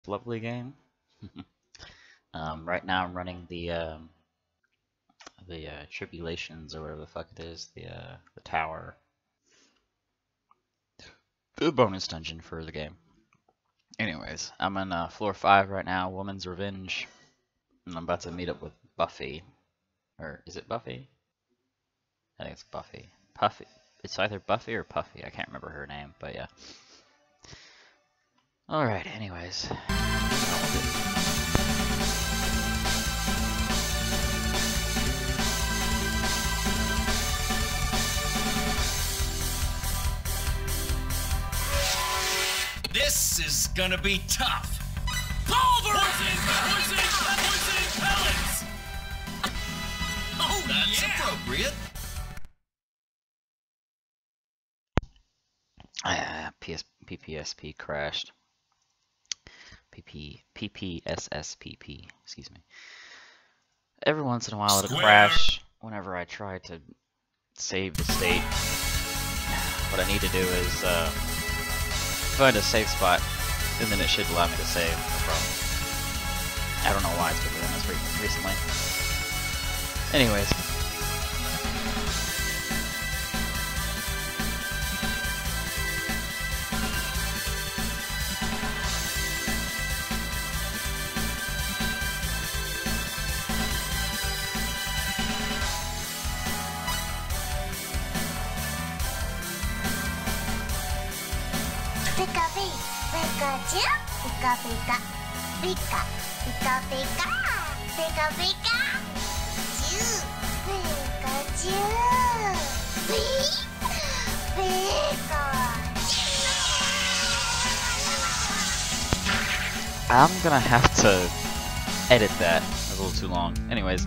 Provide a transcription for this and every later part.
lovely game. Right now I'm running the tribulations or whatever the fuck it is, the tower, the bonus dungeon for the game. Anyways, I'm on floor 5 right now, Woman's Revenge, and I'm about to meet up with Buffy. Or is it Buffy? I think it's Buffy. Puffy. It's either Buffy or Puffy. I can't remember her name, but yeah. Alright, anyways. This is gonna be tough. Pulverizing pellets! Oh, that's appropriate. PPSP crashed. PPSSPP, excuse me. Every once in a while it'll crash whenever I try to save the state. What I need to do is find a safe spot, and then it should allow me to save, no problem. I don't know why it's been doing this recently. Anyways. Pika pika, pika pika pika, pika pika, Pikachu, Pikachu. I'm gonna have to edit that. That's a little too long. Anyways.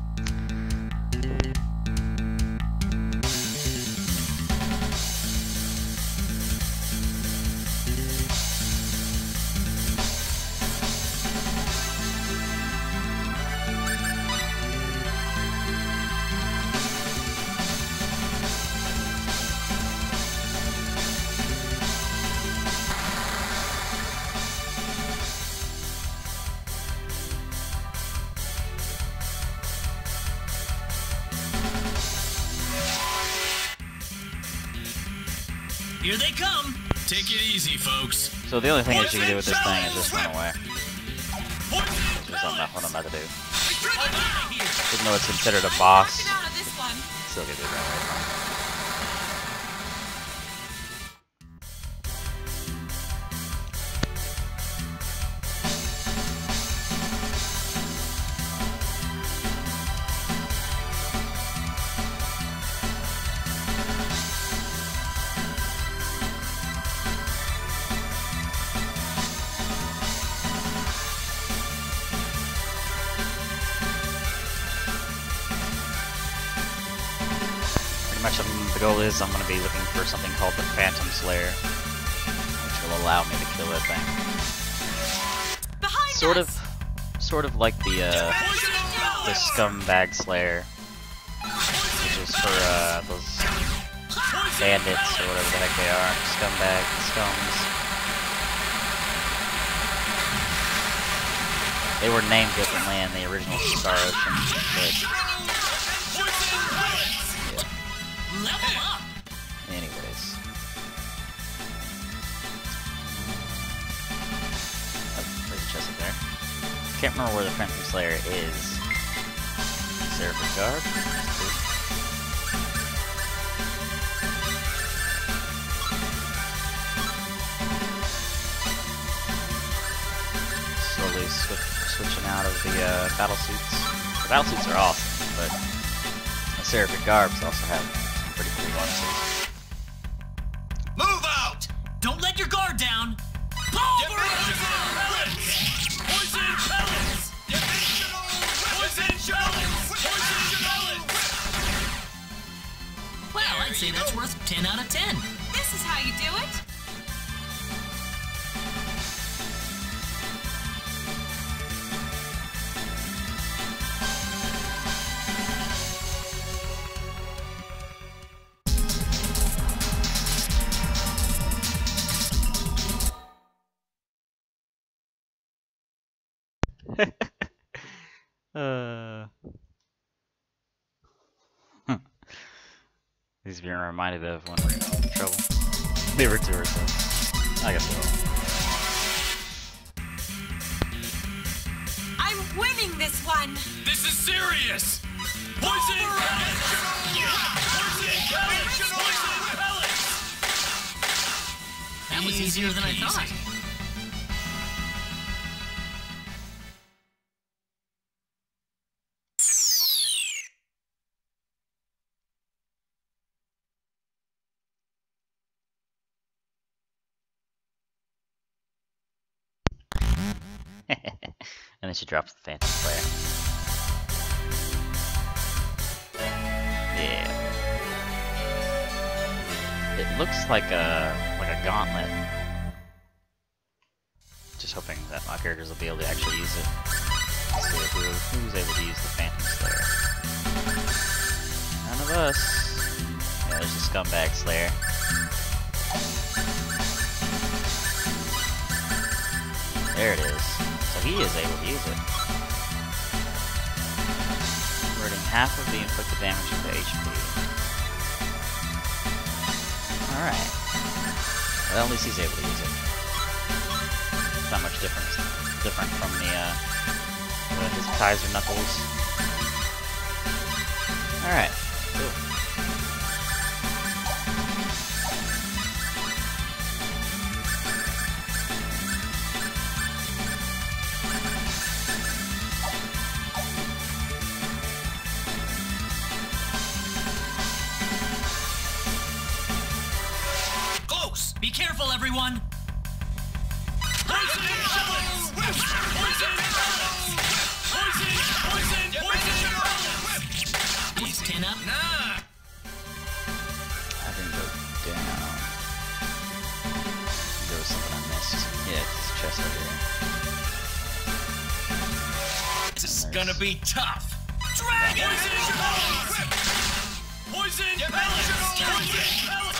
Here they come. Take it easy, folks. So the only thing that you can do with this thing is just run away. Which is not what I'm about to do. Even though it's considered a boss, still get it run away from. The goal is I'm going to be looking for something called the Phantom Slayer, which will allow me to kill that thing. Sort of like the Scumbag Slayer, which is for those bandits or whatever the heck they are, scumbag, scums. They were named differently in the original Star Ocean, but Level up. anyways. Oh, there's a chest up there. Can't remember where the Phantom Slayer is. Seraphic Guard? Slowly switching out of the battle suits. The battle suits are awesome, but the Seraphic Garbs also have pretty cool ones. Move out! Don't let your guard down! Pulverizing pellets! Poison pellets! Poison pellets! Poison pellets! Well, I'd say that's worth 10 out of 10. This is how you do it. He's being reminded of when we're in trouble. Favorite tourist. I guess so. I'm winning this one. This is serious. Poison pellets. Poison pellets. Poison pellets. That was easier than I thought. And then she drops the Phantom Slayer. Yeah. It looks like a gauntlet. Just hoping that my characters will be able to actually use it. Let's see who's able to use the Phantom Slayer. None of us. Yeah, there's a Scumbag Slayer. There it is. So he is able to use it. Converting half of the inflicted damage into HP. Alright. Well, at least he's able to use it. It's not much different from his Kaiser Knuckles. Alright. Cool. Be careful, everyone! Poison pellets. Poison pellets. Poison pellets. He's 10 up. Nah. I didn't go down. There was something I missed. Yeah, it's this chest over here. This is gonna be tough. Dragon pellets. Poison pellets. Poison pellets.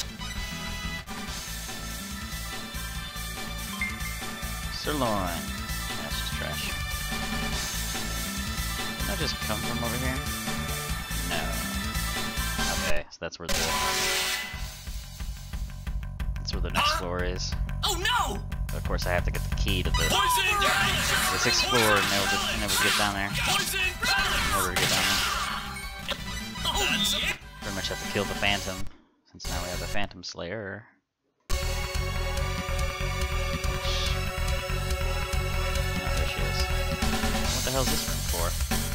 Sirloin. That's just trash. Didn't I just come from over here? No. Okay, so that's where the next floor is. Oh no! But of course I have to get the key to the Poison pellets. sixth floor and able to get down there. Poison pellets. In order to get down there. Oh yeah! Pretty much have to kill the Phantom, since now we have the Phantom Slayer. What the hell is this room for?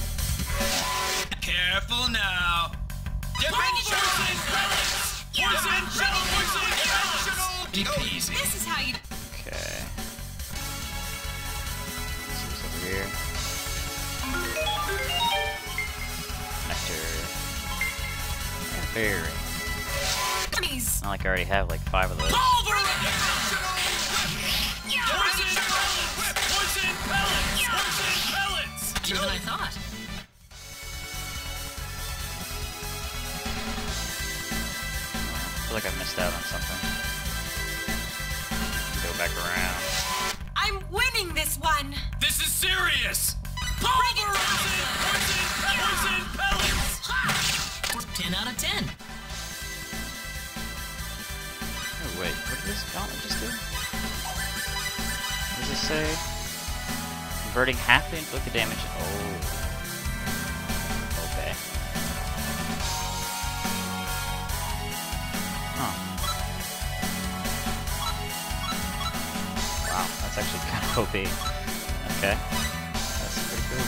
Careful now. Dimension pellets. Poison pellets. Easy. This is how you. Okay. This is over here. Nectar. And berry. Please. Not like I already have like 5 of those. Poison pellets. Poison pellets. Poison pellets. Easier than I thought. I feel like I missed out on something. Go back around. I'm winning this one. This is serious. Poison pellets. 10 out of 10. Oh wait, what did this gauntlet just do? What does it say? Converting half the inflicted damage. Oh. Okay. Huh. Wow, that's actually kind of OP. Okay. That's pretty cool.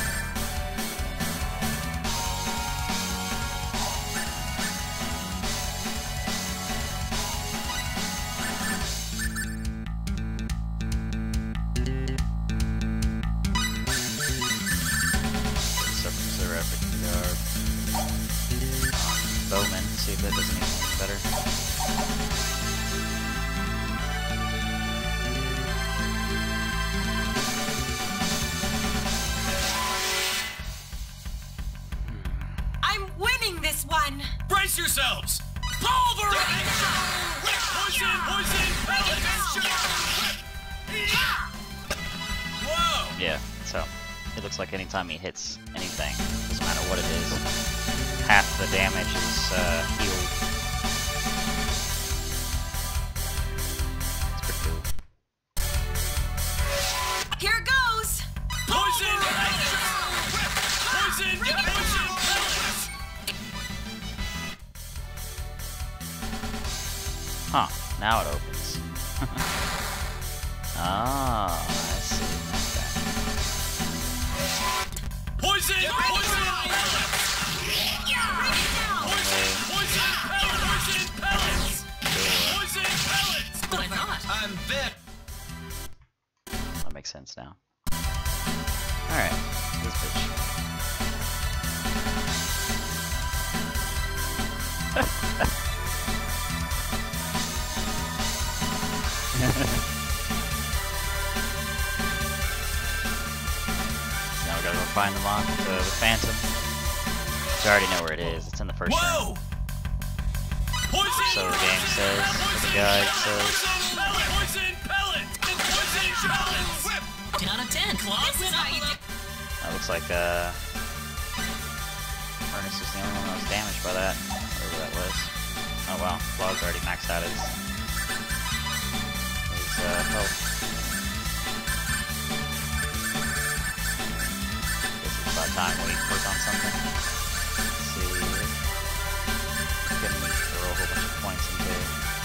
Bowman, see if that does anything better. I'm winning this one. Brace yourselves. Pulverize. Poison pellets. Whoa. Yeah, it's So, it looks like anytime he hits anything, doesn't matter what it is, half the damage is healed. It's pretty cool. Here goes! Poison! Poison! Poison! Huh, now it opens. Ah, I see. Poison! Poison! Poison! Poison pellets! Poison pellets! What I thought. I'm bit. That makes sense now. Alright, this bitch. Now we gotta go find the Phantom. I already know where it is. It's in the first room. Whoa! Poison! So the game says, or the guide says. Poison pellet! Poison pellets! 10 out of 10. Claws This is how you do. That looks like Furnace is the only one that was damaged by that. Whatever that was. Oh well, Flog's already maxed out his health. Guess it's about time we work on something. Let's see. Gonna throw a whole bunch of points into.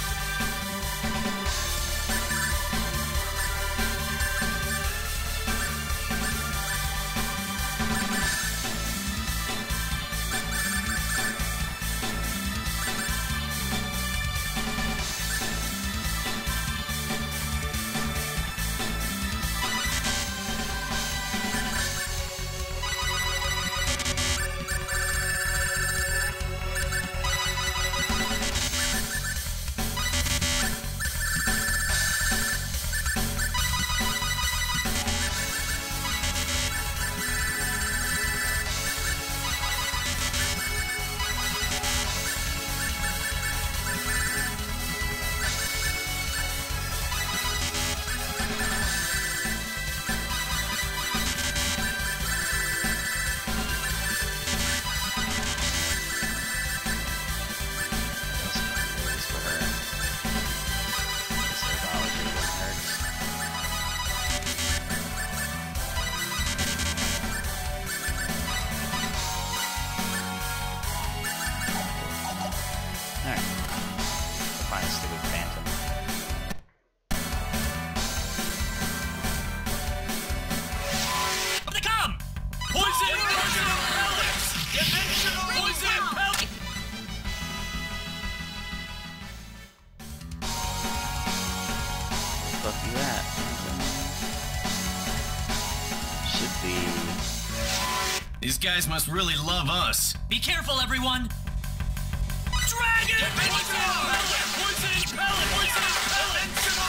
These guys must really love us. Be careful, everyone. Dragon! Poison pellet! Poison pellet! Poison pellet!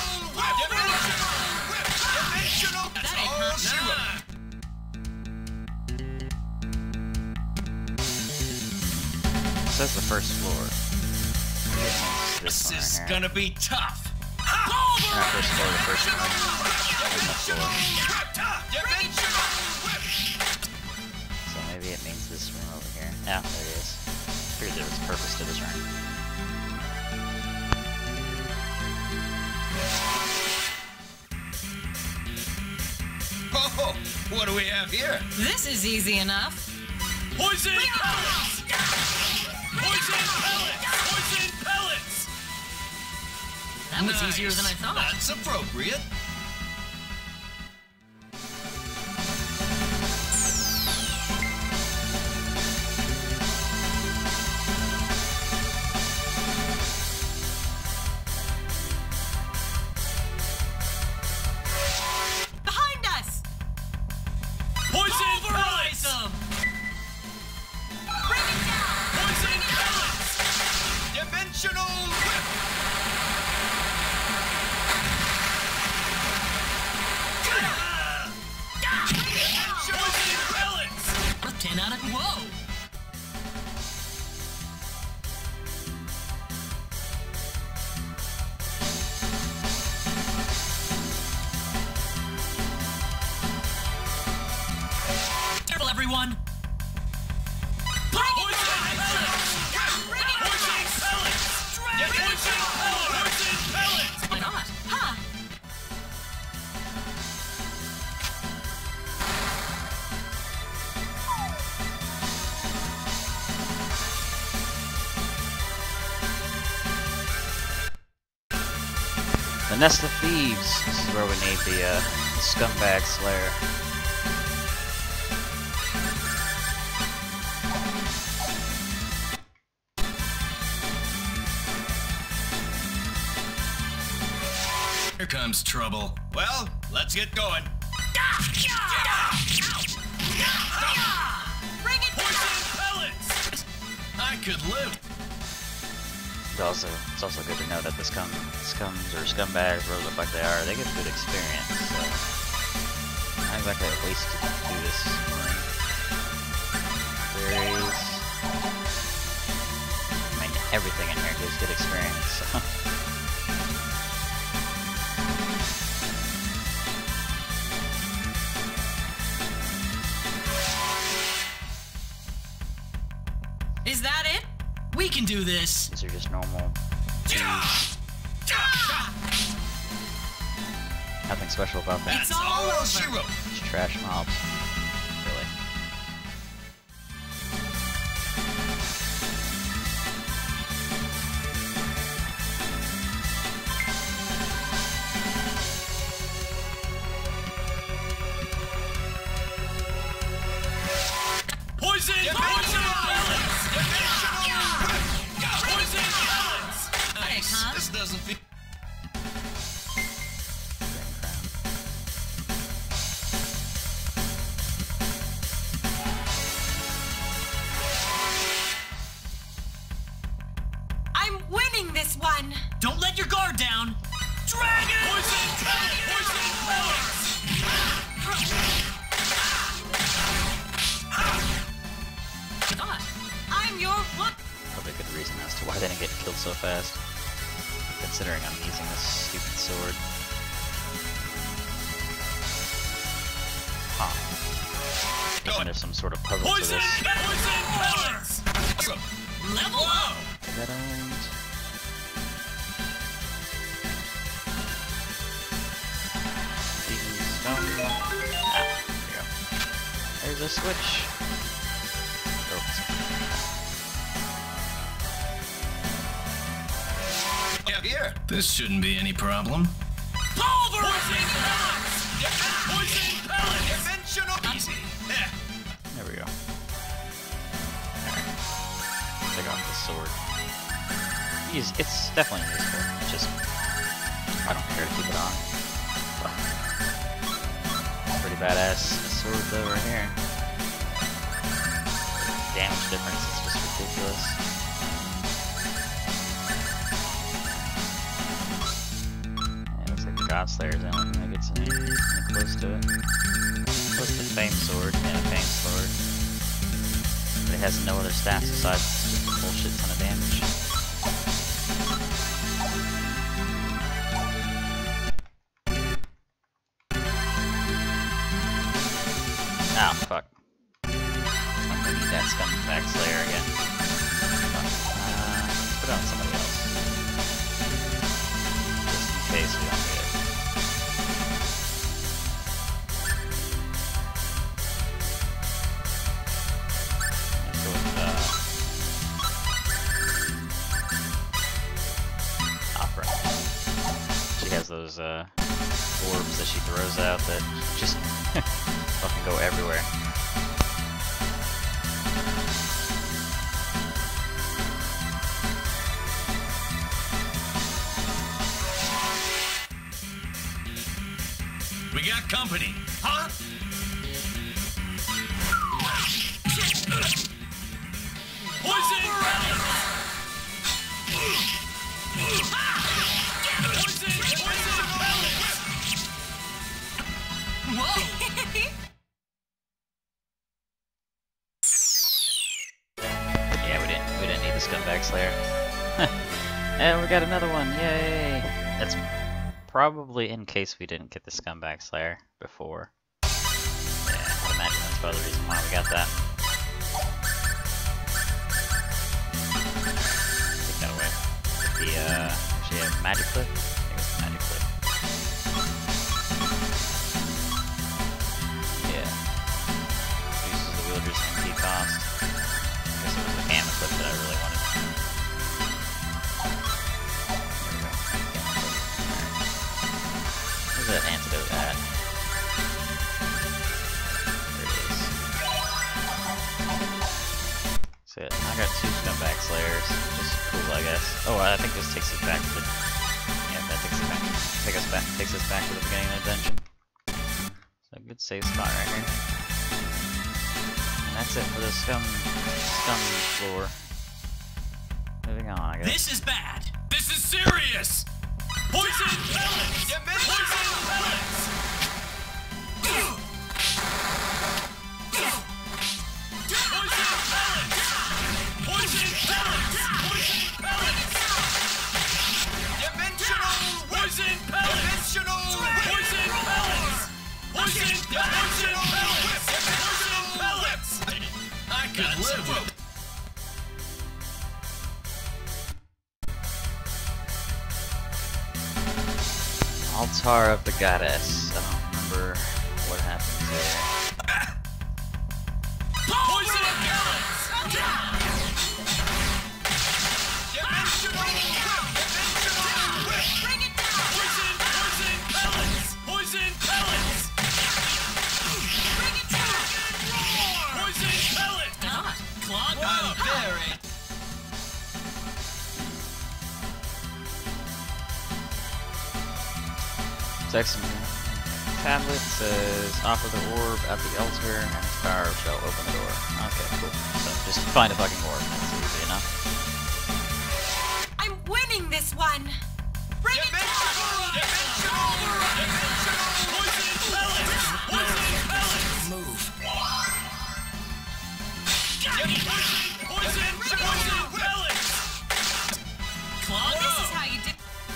Dimensional whip! That ain't hurt. It says the first floor. This is gonna be tough. Not first floor, the first room. So maybe it means this room over here. Yeah, there it is. Figured there was a purpose to this room. Oh, what do we have here? This is easy enough. Poison pellets! Poison pellets! Poison pellets! That was easier than I thought. That's appropriate. Behind us! Poison pellets! Bring it down! Poison pellets! Dimensional whip! everyone! Poison pellets! Poison pellets! Poison pellets! Why not? Huh? The Nest of Thieves. This is where we need the Scumbag Slayer. Here comes trouble. Well, let's get going. Bring it Poison pellets! I could live. It's also good to know that the scums or scumbags rolls up like they are, they get good experience, so not exactly a waste to do this. Berries. I mean, everything in here gives good experience, so. Is that it? We can do this! These are just normal. Nothing special about that. It's all over! She wrote. Just trash mobs. Really. Poison pellets! Poison pellets! Thanks, huh? This doesn't feel. I'm winning this one! Don't let your guard down! Dragon! Poison pellets! Poison pellets! God, I'm your one. Probably a good reason as to why they didn't get killed so fast. Considering I'm using this stupid sword. Huh. Thinking there's some sort of puzzle to Poison! this. Poison pellets! Level up! Is that owned? Ah, there we go. There's a switch. Here. This shouldn't be any problem. Pulver! Poison pellets! Poison pellets! Dimensional easy. There we go. Alright. Take off the sword. It's definitely useful. It's just I don't care to keep it on. But pretty badass sword though right here. Damage difference is just ridiculous. God Slayer's the only thing that gets any close to it. Close to Fame Sword, yeah, Fame Sword. But it has no other stats besides just a bullshit ton of damage. Oh, fuck. I'm gonna need that Scumbag Slayer again. Let's put it on somebody else. Just in case we don't need it. Those orbs that she throws out that just fucking go everywhere. We got company, huh? Poison pellets! Yeah, we didn't need the Scumbag Slayer. And we got another one, yay! That's probably in case we didn't get the Scumbag Slayer before. Yeah, I'd imagine that's part of the reason why we got that. Take that away. The, actually, yeah, magic clip? I think it's the magic clip. Yeah. Reduces the wielder's MP cost. I guess it was the gamma clip that I really wanted. There we go. Gamma clip. Alright. Where's that antidote at? I got 2 Scumbag Slayers, which is cool, I guess. Oh, I think this takes us back to the... Yeah, that takes us back to the beginning of the dungeon. So a good save spot right here. And that's it for the scum floor. Moving on, I guess. This is bad. This is serious. Poison pellets. Poison pellets. Poison pellets! Poison pellets! Dimensional! Poison pellets! Dimensional! Poison pellets! Poison pellets! Poison pellets! I could live with it. Altar of the Goddess. I don't remember what happened there. Poison pellets! Bring it down! Poison pellets! Poison pellets! Bring it down! Poison pellets! God, Claude, Wow, very. Section tablet says offer the orb at the altar and its power shall open the door. Okay, cool. So just find a fucking orb. That's easy enough. I'm winning this one. Bring it down. Poison pellets! Poison pellets! move. Poison pellets! Claude, This is how you do.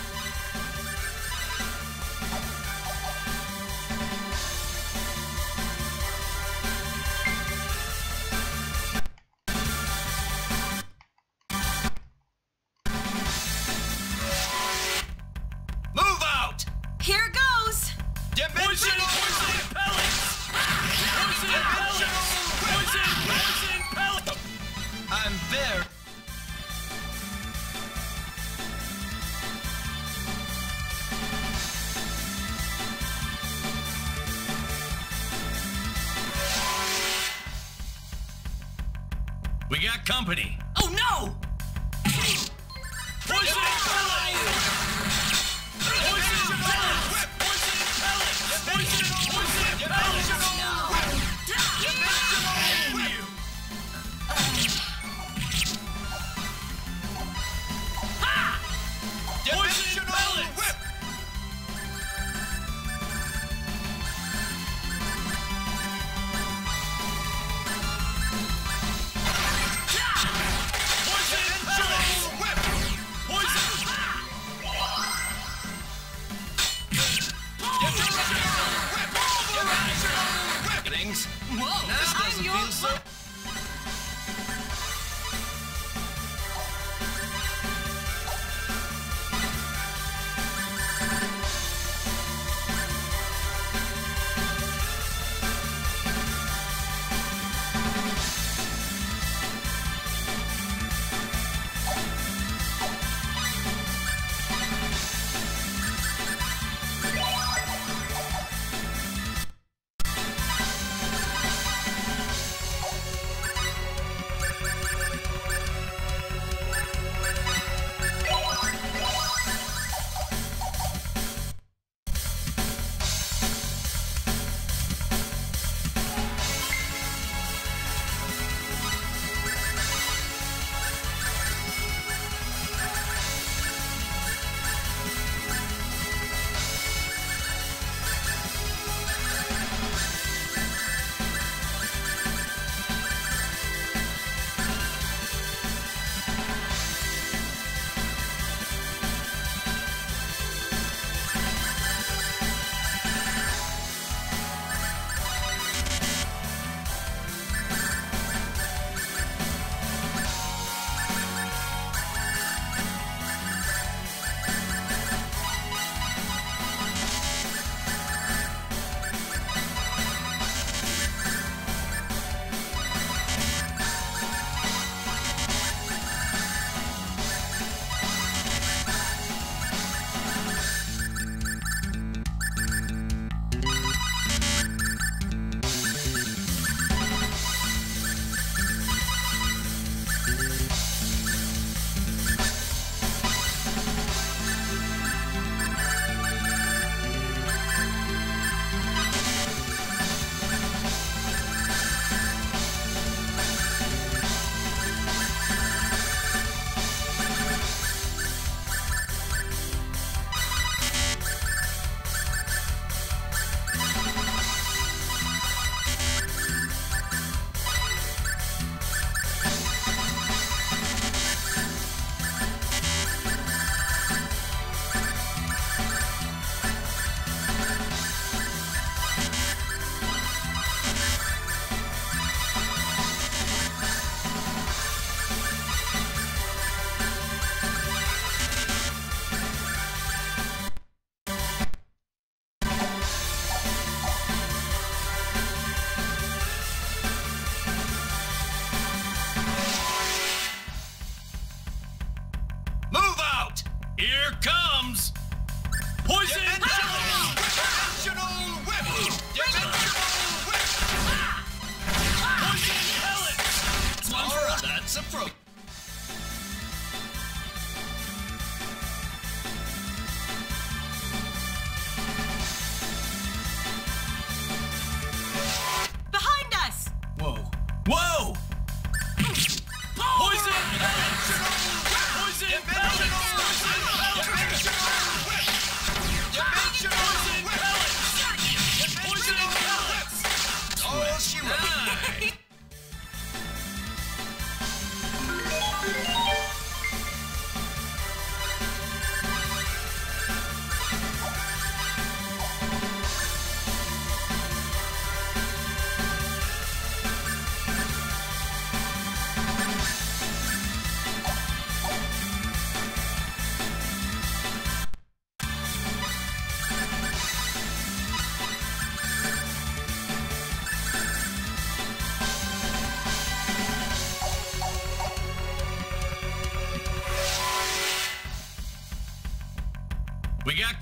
Move out! Here goes. Poison pellets! Poison pellets! Poison pellets! I'm there. We got company. Oh no! Poison pellets! Poison pellets! Poison pellets! Poison pellets! Whoa, This I'm doesn't your feel so...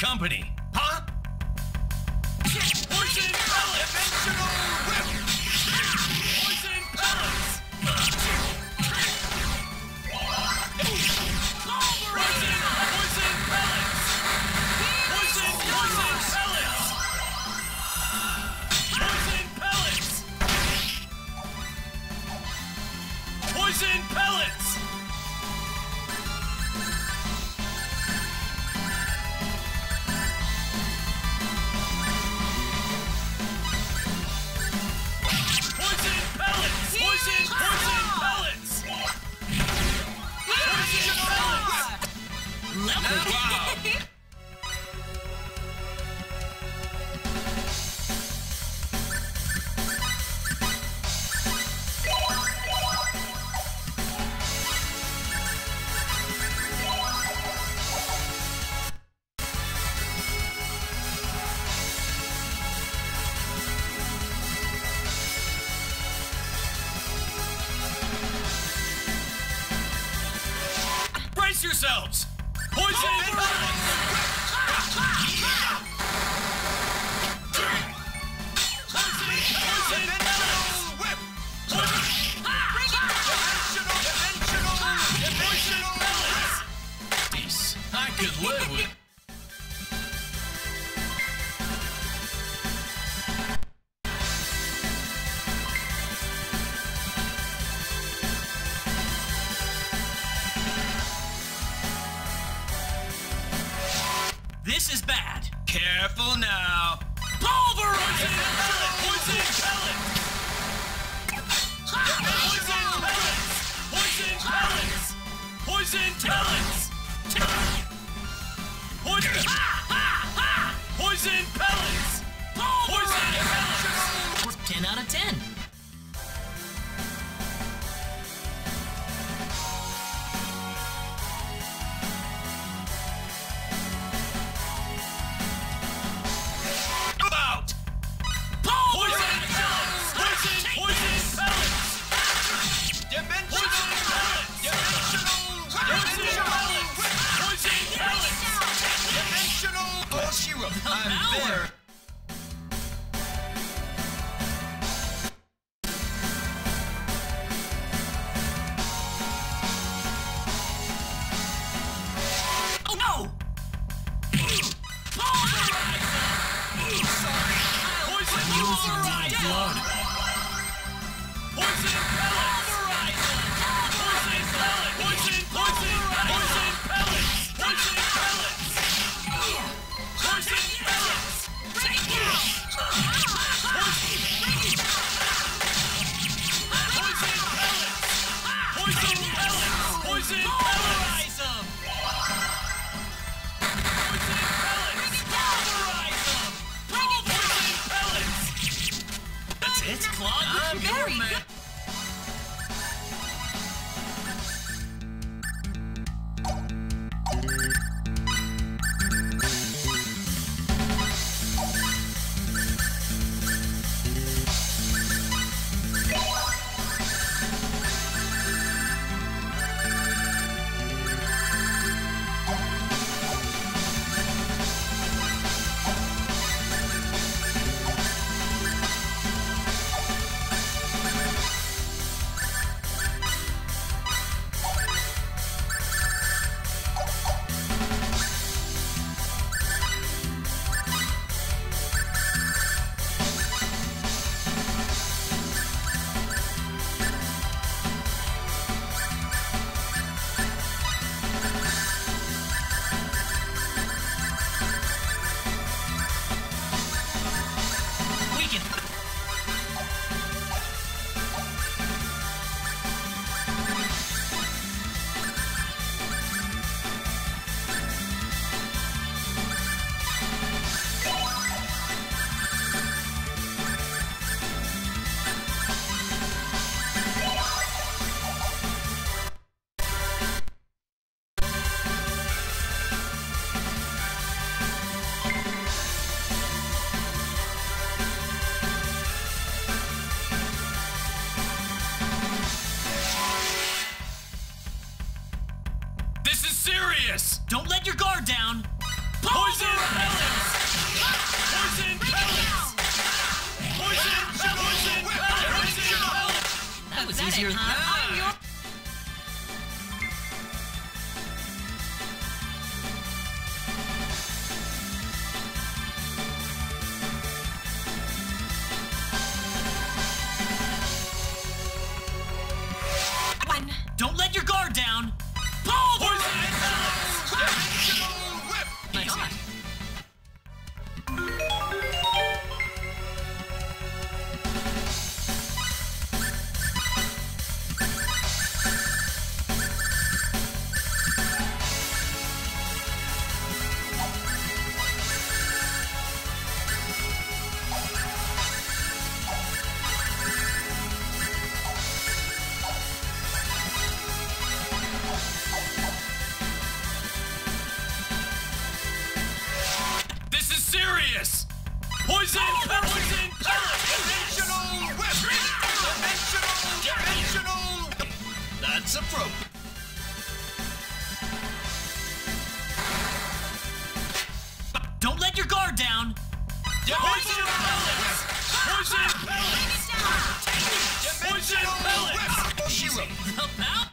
company. Huh? Poison pellets! Dimensional whip! Poison pellets! Poison pellets! Poison pellets! Poison pellets! Poison pellets! Brace yourselves! Poison pellets! Poison pellets! Whip! Dimensional pellets! Peace. I could live with. This is bad. Careful now. Pulverize! Poison pellets! Poison pellets! Poison pellets! Poison pellets! Poison pellets! Poison pellets! 10 out of 10. I'm there. Oh no! It's Claude. I'm very good. This is serious! Don't let your guard down. Poison pellets! Poison pellets! Poison pellets! That was easier than that. Don't let your guard down! Pulver! Nice. This is serious! Poison pellets! Poison pellets! Dimensional whip! Dimensional! That's appropriate. Don't let your guard down! Poison pellets! Poison pellets! Poison pellets! Shiro! Now?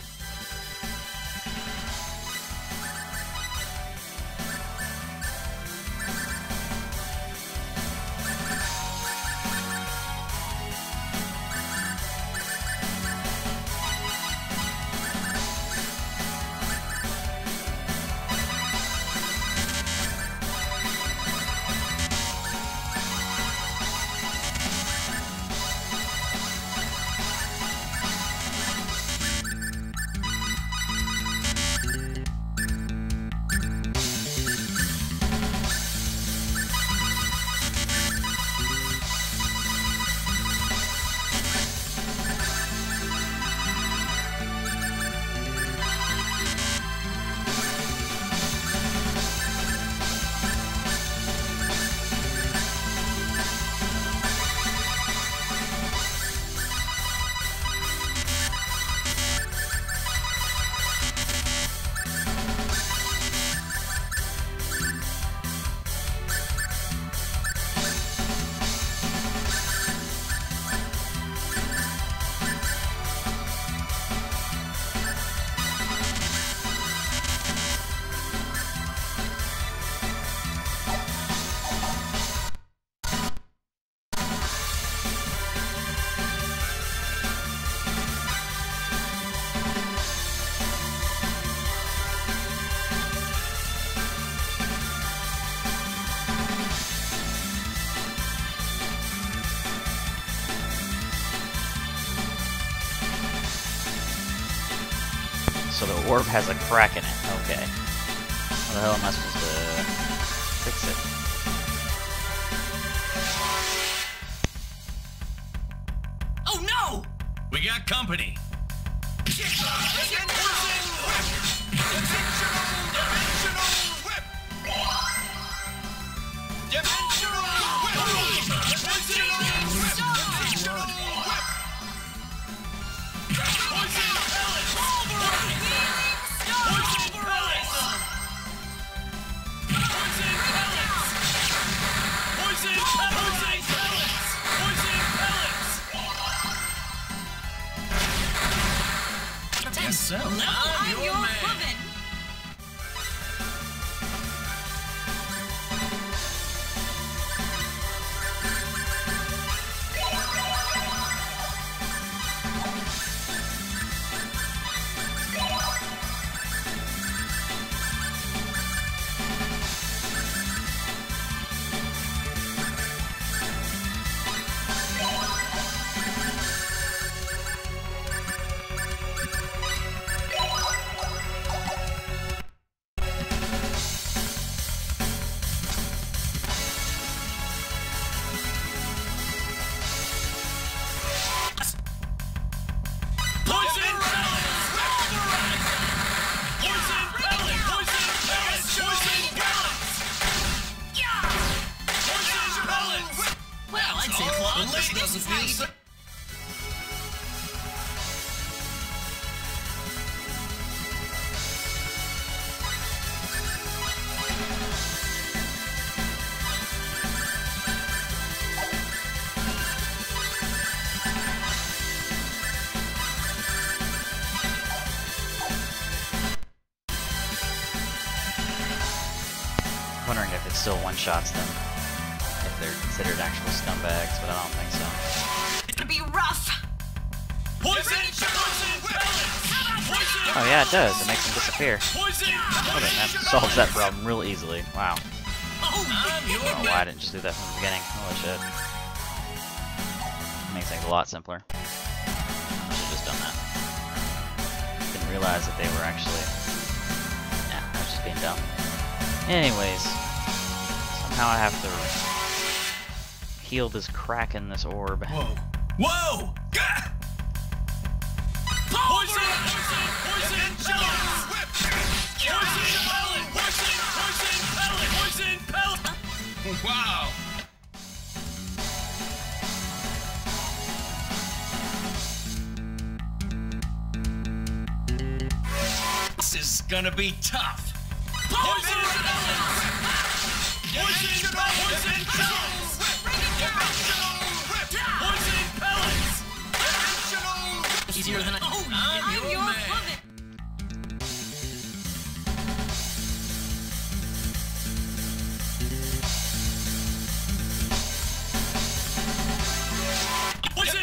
So the orb has a crack in it. Okay. How the hell am I supposed to fix it? Oh no! We got company. So, I'm your woman. still one-shots them if they're considered actual scumbags, but I don't think so. It's gonna be rough. Oh yeah, it does. It makes them disappear. Poison! Okay, that solves that problem real easily. Wow. Oh, I don't know why I didn't just do that from the beginning. Holy shit. Makes things a lot simpler. I should've just done that. Didn't realize that they were actually... Nah, I was just being dumb. Anyways. Somehow I have to heal this crack in this orb. Whoa! Whoa! Gah! Poison! Poison! Poison! Poison! Wow! This is gonna be tough. Poison! Poison! Poison! Poison pellets! easier than I. Oh, I'm your man. puppet. Poison!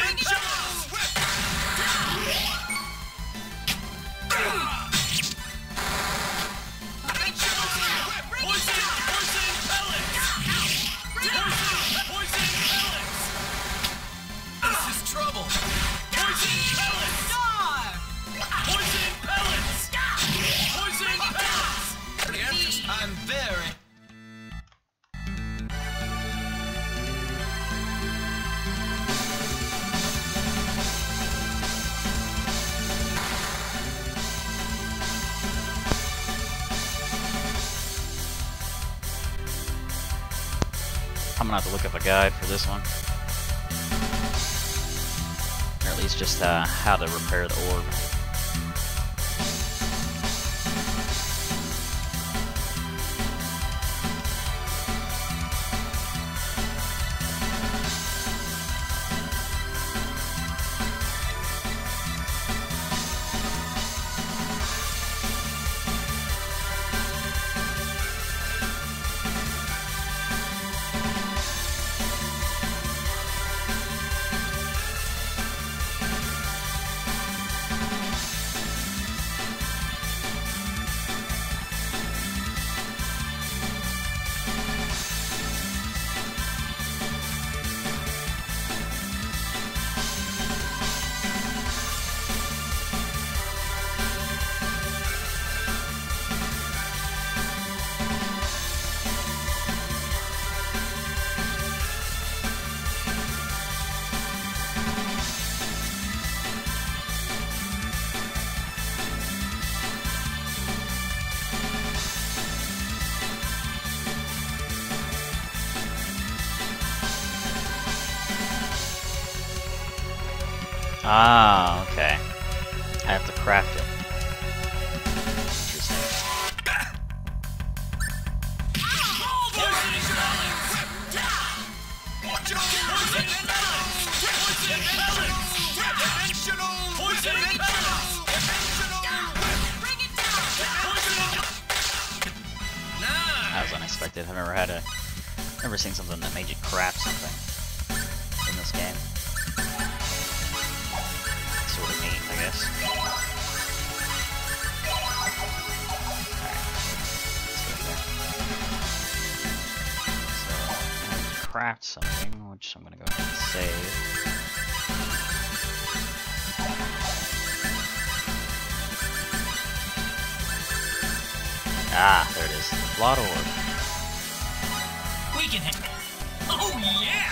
I'm very... I'm gonna have to look up a guide for this one. Or at least just how to repair the orb. Ah, okay. I have to craft it. Interesting. That was unexpected. I've never seen something that made you craft something in this game. Sort of neat, I guess. Alright. Let's go there. So, I have to craft something, which I'm gonna go ahead and save. Ah, there it is. The Blood Orb. We can hit. Oh yeah!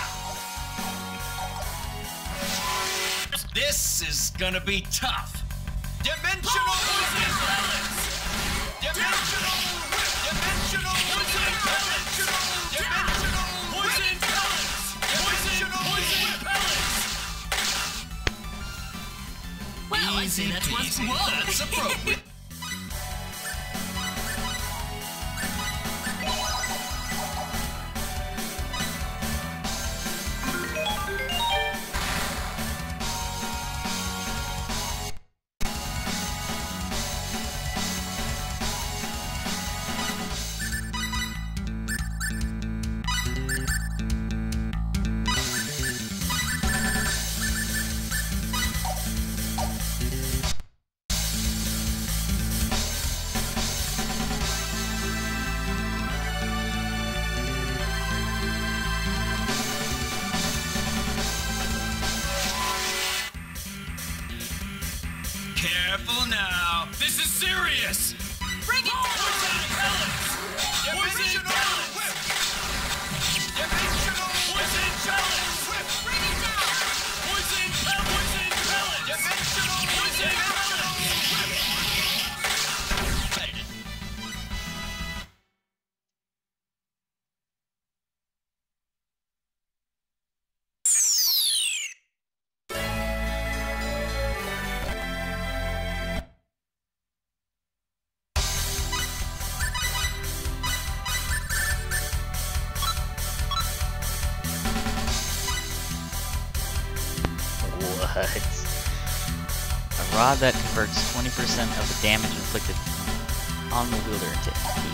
This is gonna be tough. Dimensional poison pellets. Dimensional poison pellets. Dimensional poison pellets. Poison pellets. Well, I say that's what's whoa. That's appropriate. Careful now. This is serious. Bring it down! Poison pellets. Poison pellets. Dimensional poison pellets. Bring it down! Poison pellets. Dimensional poison pellets. What? A rod that converts 20% of the damage inflicted on the wielder into MP.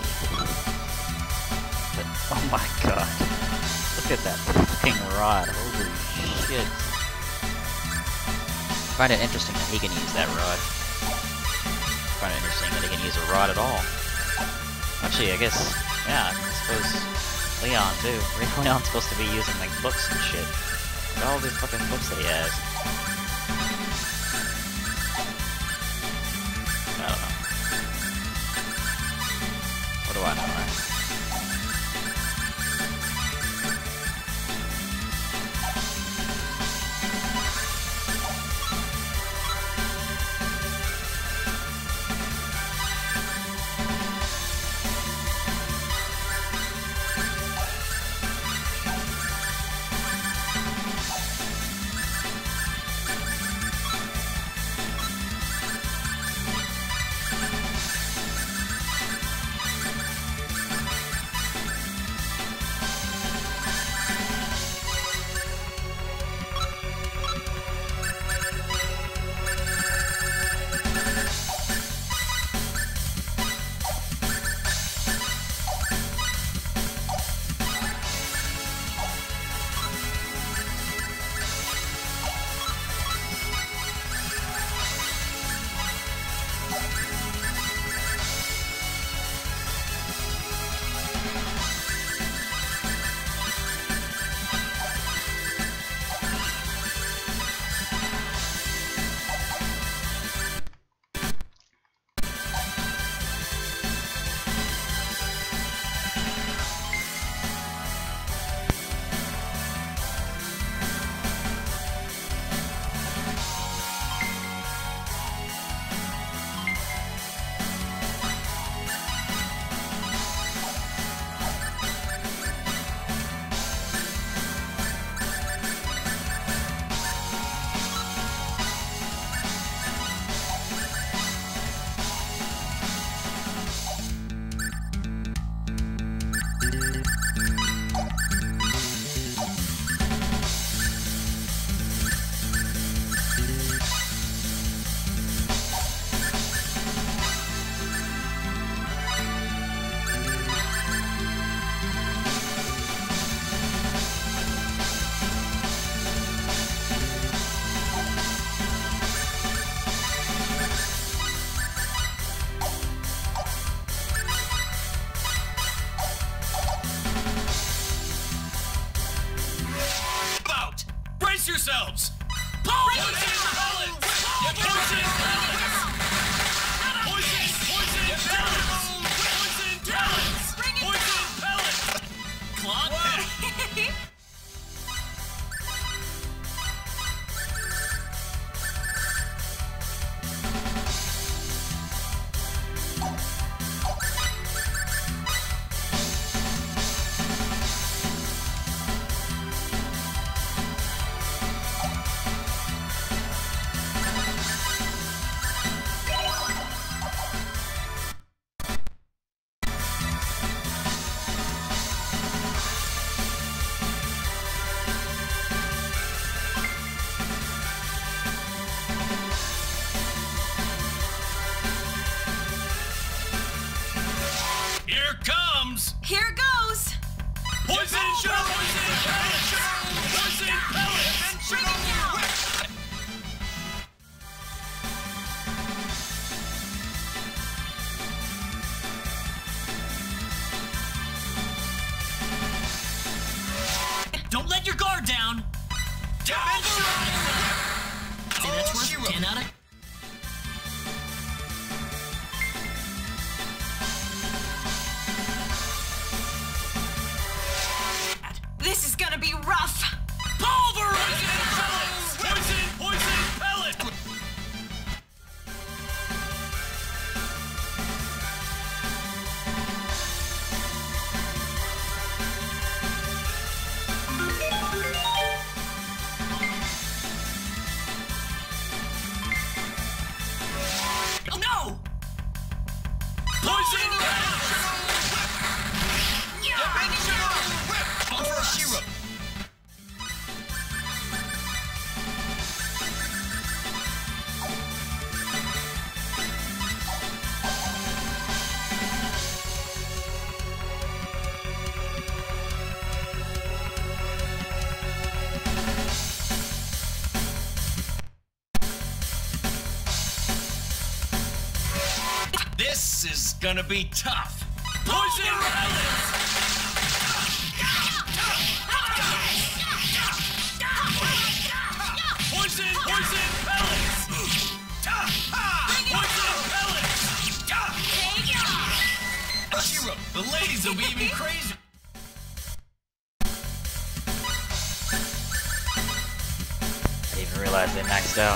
But, oh my god. Look at that fucking rod. Holy shit. I find it interesting that he can use that rod. I find it interesting that he can use a rod at all. Actually, I guess, yeah, I suppose Leon too. Leon's supposed to be using like books and shit. Look at all these fucking books that he has. I don't know. What do I know, right? yourselves! Poison pellets! Poison pellets! Poison pellets! Poison pellets! Poison pellets! Clog? Here comes! Here goes! Poison shell! Poison pellets! Poison pellets! Bring it down! Don't let your guard down! Dimension! See, that's worth 10 out of... Poison Dimensional Whip! All for Shiro! This is gonna be tough. Poison Pellets! Poison Pellets! Poison Pellets! Shiro, the ladies will be even crazier. I didn't even realize they maxed out.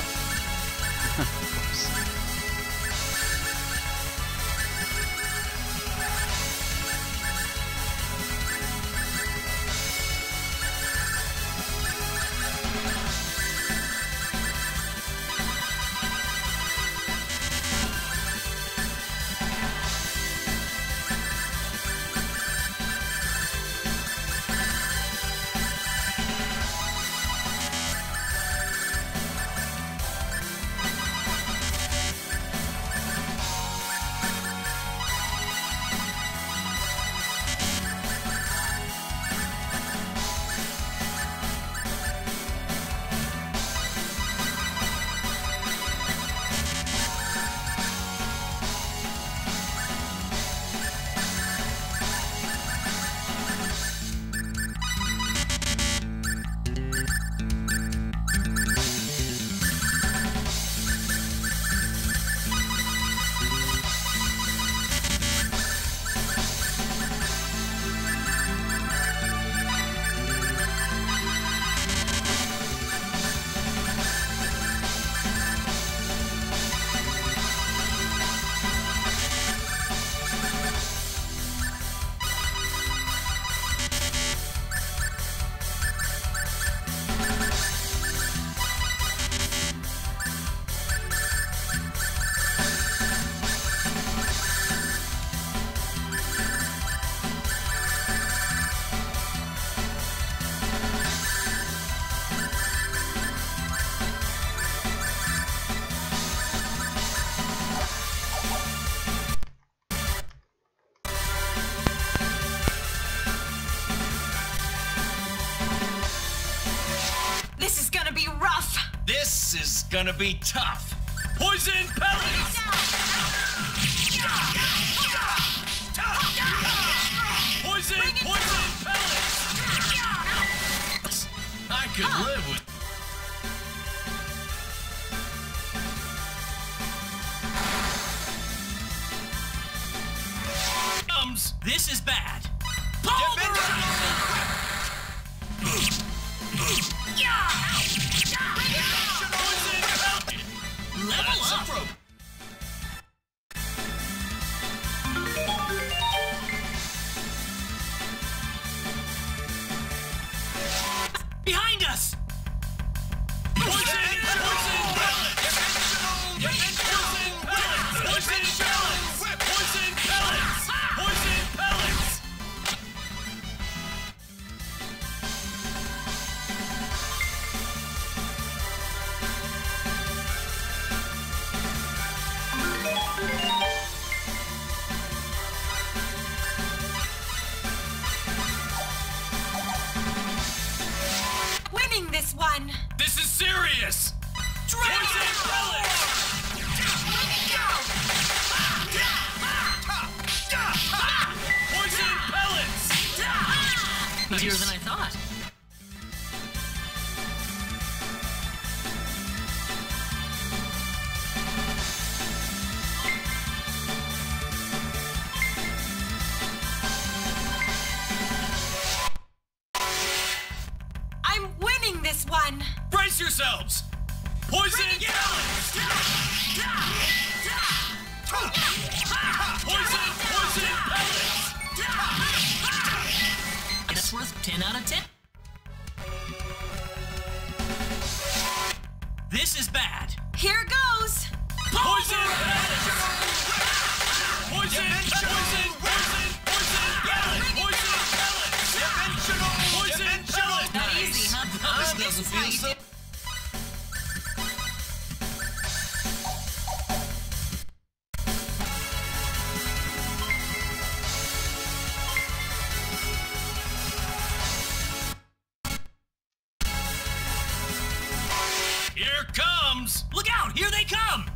This is gonna be tough. Poison Pellets! Poison Pellets! I could live with. This is bad. Level up! Behind us! Winning this one! This is serious! Poison Pellets! Poison Pellets! Easier than I thought. I'm winning this one! Brace yourselves! Poison Pellets! Poison Pellets! That's worth 10 out of 10. This is bad. Here goes! Poison Pellets! Poison pellets! Not easy, huh? That doesn't feel so... Here comes! Look out! Here they come!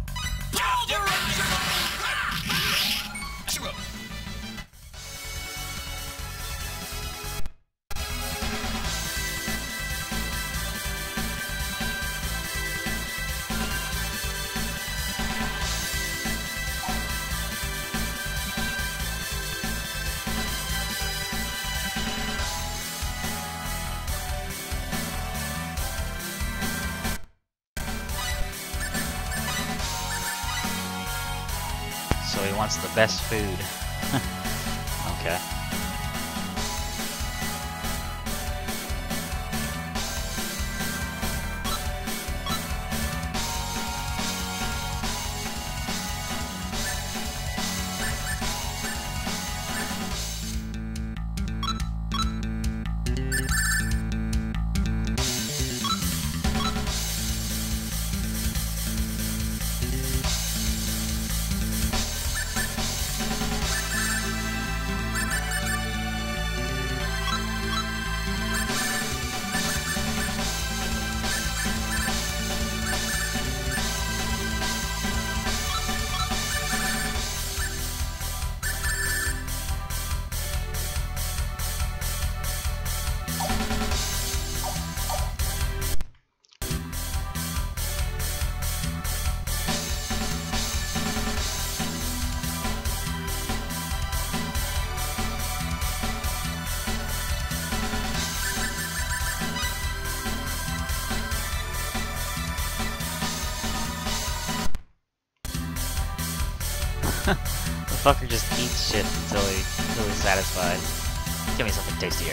So he wants the best food. Okay. The fucker just eats shit until he's satisfied. Give me something tastier.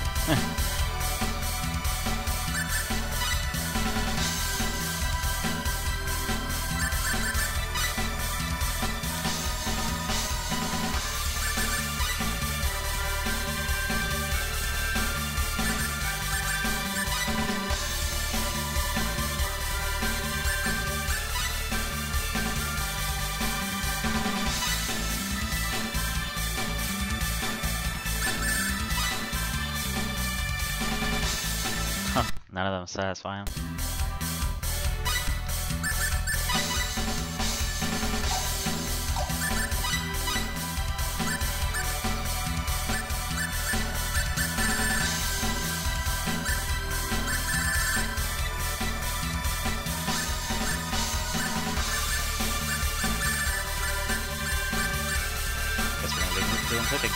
None of them satisfy him. Guess we're gonna be doing cooking.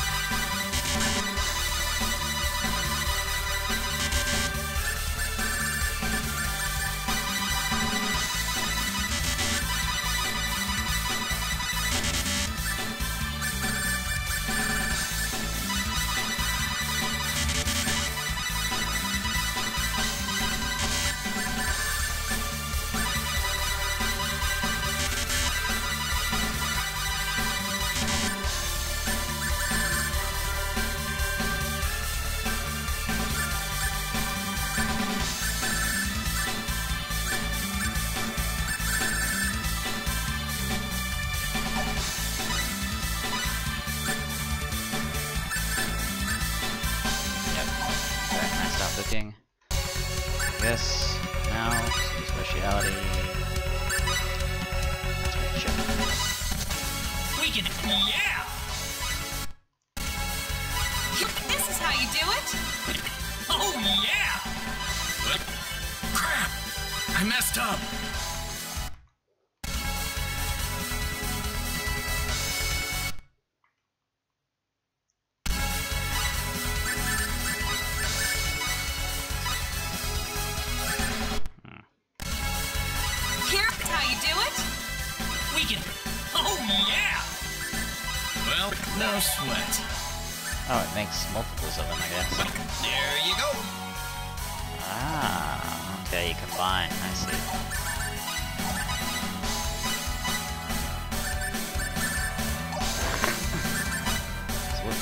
Cooking. Yes. Now, some speciality. We can. Yeah! This is how you do it. Oh, yeah! What? Crap! I messed up! Here's how you do it. We can. Oh, yeah! Well, no sweat. Oh, it makes multiples of them, I guess. There you go! Ah, okay, you combine. I see.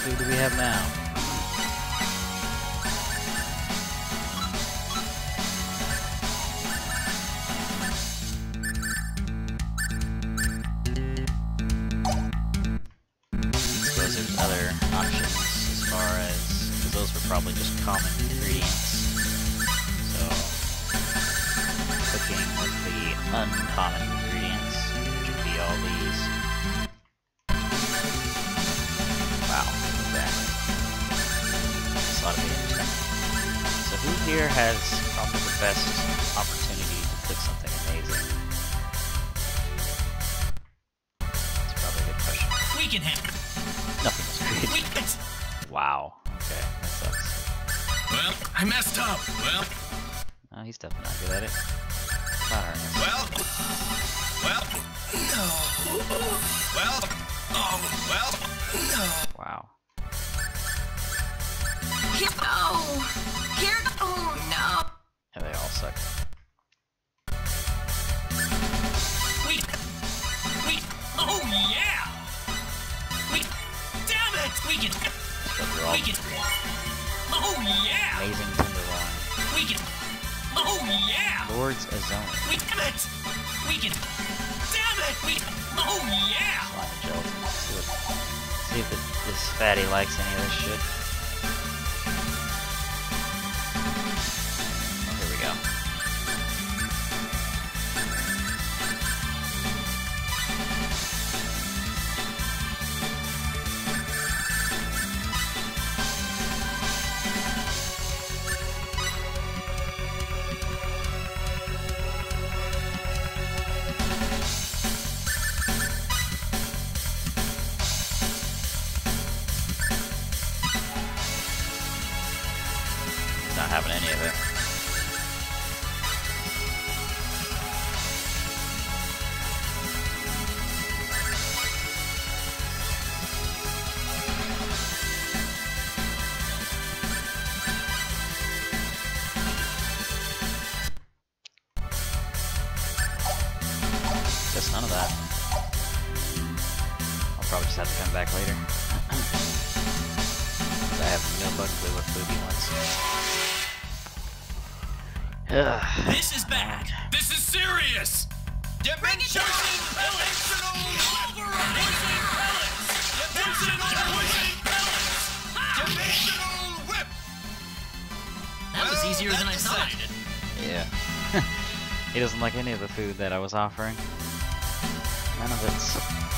food do we have now? I suppose there's other options as far as, because those were probably just common ingredients. So, cooking with the uncommon ingredients, which would be all these. Wow, look at that. This ought to be interesting. So who here has probably the best opportunity to cook something amazing? That's probably a good question. We can handle. Nothing was We good. can. Wow. Okay, that sucks. Well, I messed up. Well, Oh, he's definitely not good at it. Not hurting him. well, Wow. Here, oh, here, oh no. Yeah, they all suck. Oh yeah. Damn it. We can. But they're all Oh yeah. amazing tenderloin. We can. Oh yeah. Lord's Azone. Damn it. We can. Damn it. Oh yeah. Slime and gelatin. See if this fatty likes any of this shit. Oh, here we go. Not having any of it. Guess none of that. I'll probably just have to come back later. I have no fucking clue what food he wants. Ugh. This is bad. this is serious. Dimensional pellets. Dimensional whip. That was easier than I thought. Yeah. He doesn't like any of the food that I was offering. None of it's...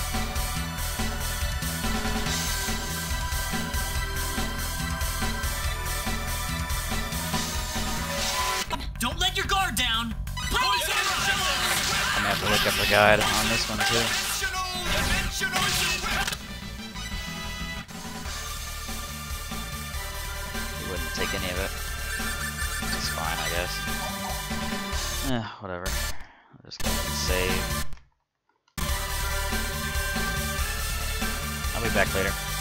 Don't let your guard down. I'm gonna have to look up the guide on this one too. He wouldn't take any of it. Which is fine, I guess. Whatever. I'll just go ahead and save. I'll be back later.